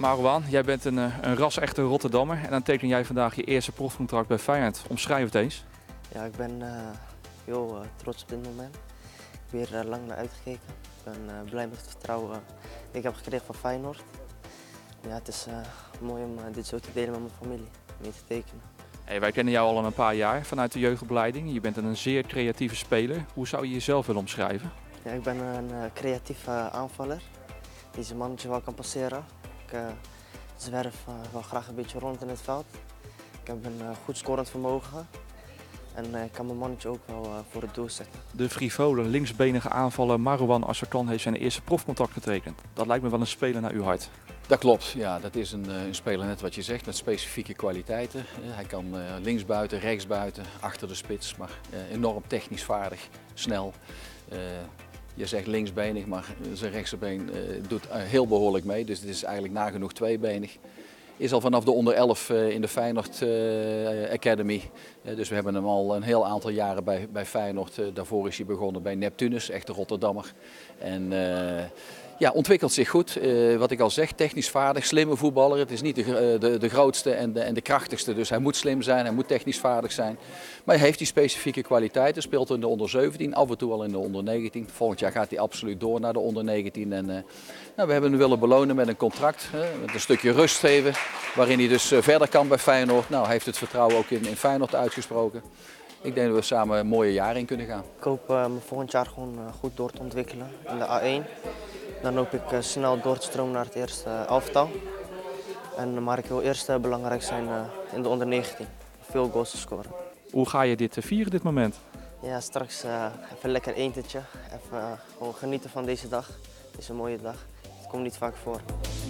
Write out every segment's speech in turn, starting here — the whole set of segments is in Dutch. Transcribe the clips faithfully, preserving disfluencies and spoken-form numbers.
Marouane, jij bent een, een ras-echte Rotterdammer en dan teken jij vandaag je eerste profcontract bij Feyenoord. Omschrijf het eens. Ja, ik ben uh, heel uh, trots op dit moment. Ik heb hier uh, lang naar uitgekeken. Ik ben uh, blij met het vertrouwen uh, dat ik heb gekregen van Feyenoord. Ja, het is uh, mooi om uh, dit zo te delen met mijn familie, mee te tekenen. Hey, wij kennen jou al een paar jaar vanuit de jeugdopleiding. Je bent een zeer creatieve speler. Hoe zou je jezelf willen omschrijven? Ja, ik ben een uh, creatieve uh, aanvaller die zijn mannetje wel kan passeren. Ik uh, zwerf uh, wel graag een beetje rond in het veld. Ik heb een uh, goed scorend vermogen. En uh, ik kan mijn mannetje ook wel uh, voor het doel zetten. De frivole, linksbenige aanvaller Marouane Azarkan heeft zijn eerste profcontract getekend. Dat lijkt me wel een speler naar uw hart. Dat klopt, ja, dat is een, een speler net wat je zegt, met specifieke kwaliteiten. Hij kan uh, linksbuiten, rechtsbuiten, achter de spits, maar uh, enorm technisch vaardig, snel. Uh, je zegt linksbenig, maar zijn rechterbeen uh, doet uh, heel behoorlijk mee, dus het is eigenlijk nagenoeg tweebenig. Is al vanaf de onder elf in de Feyenoord uh, Academy. Uh, dus we hebben hem al een heel aantal jaren bij, bij Feyenoord. Uh, daarvoor is hij begonnen bij Neptunus, echt een Rotterdammer. En uh, ja, ontwikkelt zich goed. Uh, wat ik al zeg, technisch vaardig, slimme voetballer. Het is niet de, de, de grootste en de, en de krachtigste, dus hij moet slim zijn, hij moet technisch vaardig zijn. Maar hij heeft die specifieke kwaliteiten, speelt in de onder zeventien, af en toe al in de onder negentien. Volgend jaar gaat hij absoluut door naar de onder negentien. En, uh, nou, we hebben hem willen belonen met een contract, uh, met een stukje rust geven, waarin hij dus uh, verder kan bij Feyenoord. Nou, hij heeft het vertrouwen ook in, in Feyenoord uitgesproken. Ik denk dat we samen een mooie jaar in kunnen gaan. Ik hoop uh, me volgend jaar gewoon uh, goed door te ontwikkelen in de A één. Dan hoop ik uh, snel door te stromen naar het eerste uh, elftal. En, maar ik wil eerst uh, belangrijk zijn uh, in de onder negentien. Veel goals te scoren. Hoe ga je dit vieren, dit moment? Ja, straks uh, even lekker eentje. Even uh, gewoon genieten van deze dag. Het is een mooie dag. Het komt niet vaak voor.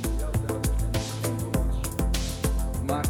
Maar...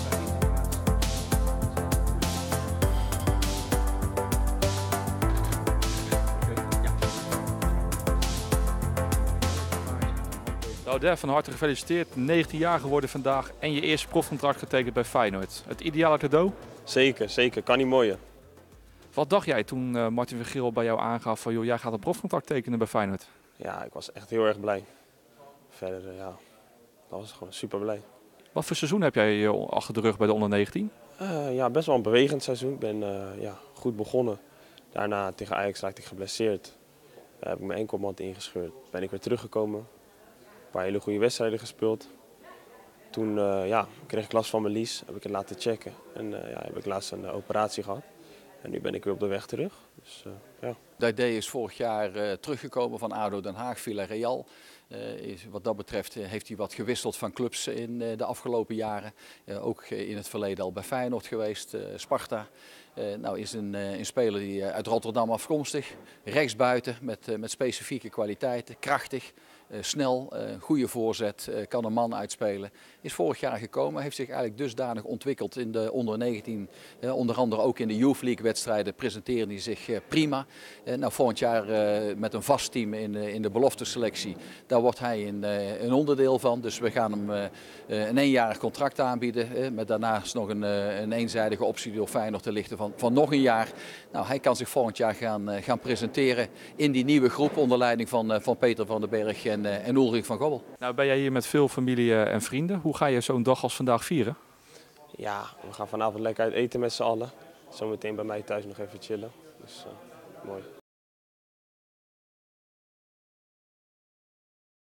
Nou, van harte gefeliciteerd. negentien jaar geworden vandaag en je eerste profcontract getekend bij Feyenoord. Het ideale cadeau? Zeker, zeker. Kan niet mooier. Wat dacht jij toen uh, Martin Vergeel bij jou aangaf van joh, jij gaat een profcontract tekenen bij Feyenoord? Ja, ik was echt heel erg blij. Verder, uh, ja, dat was gewoon super blij. Wat voor seizoen heb jij uh, achter de rug bij de onder negentien? Uh, ja, best wel een bewegend seizoen. Ik ben uh, ja, goed begonnen. Daarna tegen Ajax raakte ik geblesseerd. Uh, heb ik mijn enkelband ingescheurd. Ben ik weer teruggekomen. Een paar hele goede wedstrijden gespeeld. Toen uh, ja, kreeg ik last van mijn lies, heb ik het laten checken. En uh, ja, heb ik laatst een uh, operatie gehad. En nu ben ik weer op de weg terug. Dus, uh, ja. Dayday is vorig jaar uh, teruggekomen van ADO Den Haag, Villarreal. Uh, is, wat dat betreft uh, heeft hij wat gewisseld van clubs in uh, de afgelopen jaren. Uh, ook uh, in het verleden al bij Feyenoord geweest, uh, Sparta. Uh, nou is een, uh, een speler die uh, uit Rotterdam afkomstig, rechtsbuiten met, uh, met specifieke kwaliteiten, krachtig. Uh, snel, uh, goede voorzet, uh, kan een man uitspelen. Is vorig jaar gekomen, heeft zich eigenlijk dusdanig ontwikkeld in de onder negentien. Uh, onder andere ook in de Youth League wedstrijden presenteerde hij zich uh, prima. Uh, nou, volgend jaar uh, met een vast team in, uh, in de belofteselectie, daar wordt hij een, uh, een onderdeel van. Dus we gaan hem uh, uh, een eenjarig contract aanbieden. Uh, met daarnaast nog een, uh, een eenzijdige optie door Feyenoord te lichten van, van nog een jaar. Nou, hij kan zich volgend jaar gaan, uh, gaan presenteren in die nieuwe groep onder leiding van, uh, van Peter van den Berg en en Ulrich van Gobbel. Nou ben jij hier met veel familie en vrienden. Hoe ga je zo'n dag als vandaag vieren? Ja, we gaan vanavond lekker uit eten met z'n allen. Zometeen bij mij thuis nog even chillen. Dus uh, mooi.